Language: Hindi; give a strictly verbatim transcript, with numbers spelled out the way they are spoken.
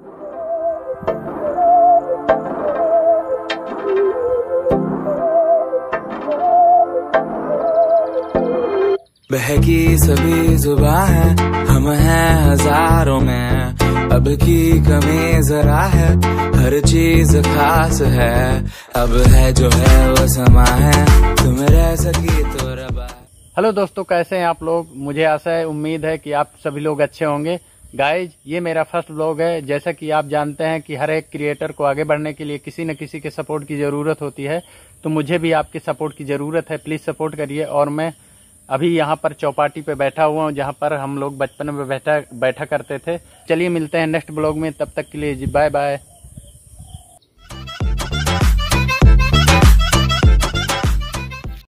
बहकी सभी जुबां है, हम हैं हजारों में, अब की कमी जरा है, हर चीज खास है, अब है जो है वो समा है, तुम रह सकी तो रबा। हेलो दोस्तों, कैसे हैं आप लोग। मुझे आशा है, उम्मीद है कि आप सभी लोग अच्छे होंगे। गाइज, ये मेरा फर्स्ट व्लॉग है। जैसा कि आप जानते हैं कि हर एक क्रिएटर को आगे बढ़ने के लिए किसी न किसी के सपोर्ट की ज़रूरत होती है, तो मुझे भी आपके सपोर्ट की ज़रूरत है। प्लीज़ सपोर्ट करिए। और मैं अभी यहाँ पर चौपाटी पे बैठा हुआ हूँ, जहाँ पर हम लोग बचपन में बैठा बैठा करते थे। चलिए मिलते हैं नेक्स्ट ब्लॉग में, तब तक के लिए जी बाय बाय।